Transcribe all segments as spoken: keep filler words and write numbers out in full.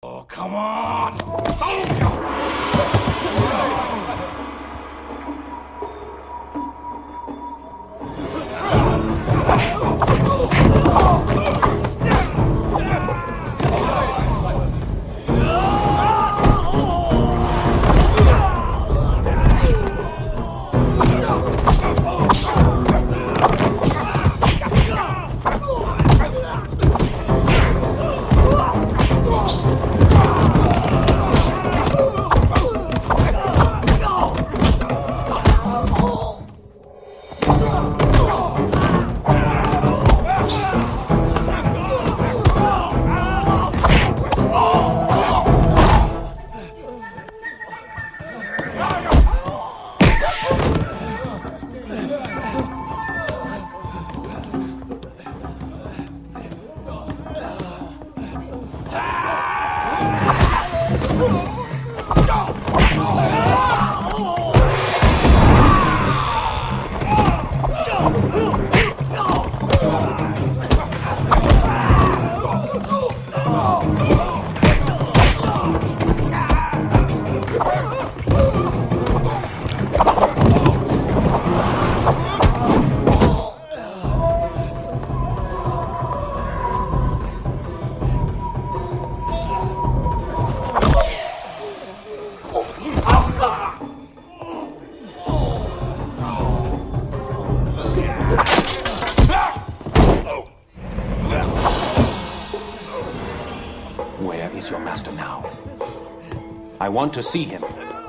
Oh, come on! Oh! Where is your master now? I want to see him.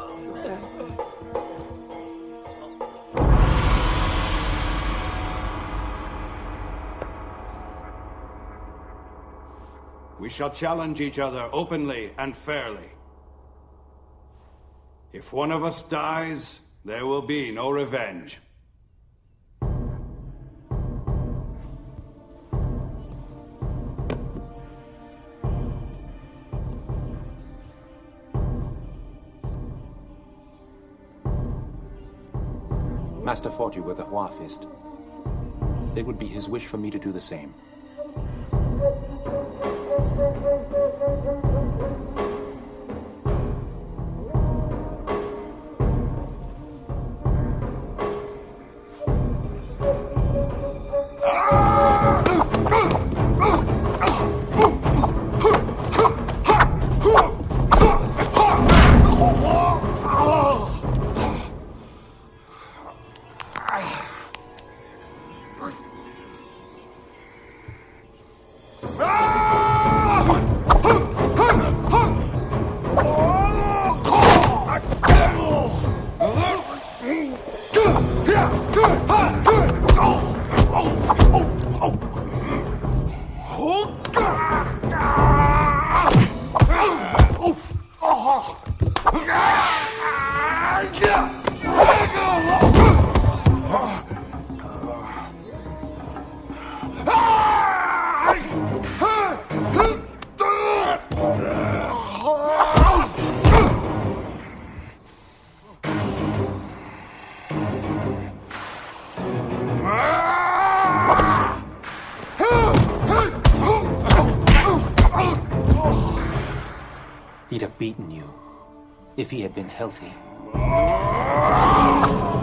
We shall challenge each other openly and fairly. If one of us dies, there will be no revenge. Master fought you with a Hua fist. It would be his wish for me to do the same. He'd have beaten you if he had been healthy.